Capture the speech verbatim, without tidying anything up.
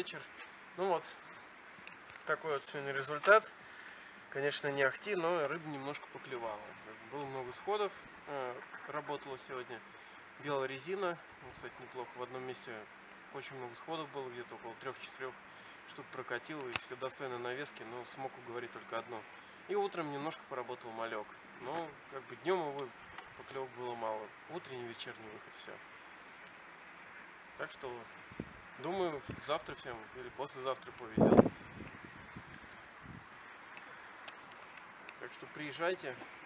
вечер. Ну вот, такой вот сегодня результат. Конечно, не ахти, но рыба немножко поклевала. Было много сходов, работала сегодня белая резина. Ну, кстати, неплохо. В одном месте очень много сходов было, где-то около трех-четырех штук прокатил, и все достойно навески, но смог уговорить только одно. И утром немножко поработал малек. Но как бы днем его поклевок было мало. Утренний, вечерний выход, все. Так что, думаю, завтра всем или послезавтра повезет. Так что приезжайте.